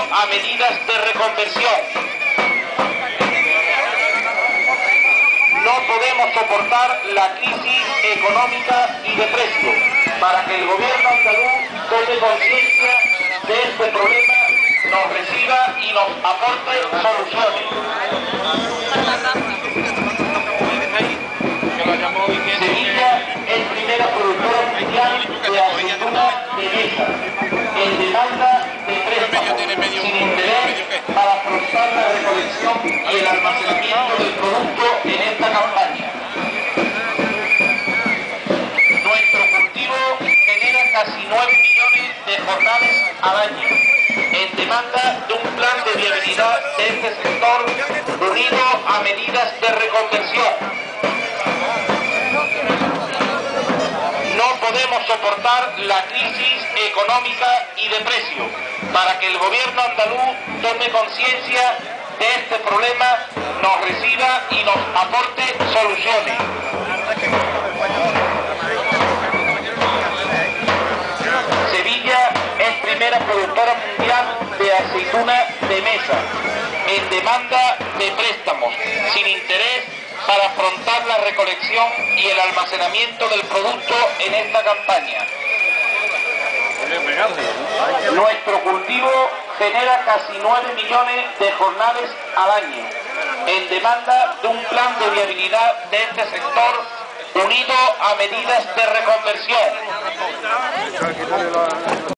a medidas de reconversión. No podemos soportar la crisis económica y de precios. Para que el gobierno andaluz tome conciencia de este problema, nos reciba y nos aporte soluciones. Sevilla es primera productora mundial de aceituna de mesa, en demanda de préstamos, sin interés, para afrontar la recolección y el almacenamiento del producto en esta campaña. Nuestro cultivo genera casi 9 millones de jornales al año, en demanda de un plan de viabilidad de este sector unido a medidas de reconversión. No podemos soportar la crisis económica y de precios. Para que el gobierno andaluz tome conciencia de este problema, nos reciba y nos aporte soluciones. Sevilla es primera productora mundial de aceituna de mesa, en demanda de préstamos, sin interés, para afrontar la recolección y el almacenamiento del producto en esta campaña. Nuestro cultivo genera casi 9 millones de jornales al año, en demanda de un plan de viabilidad de este sector unido a medidas de reconversión.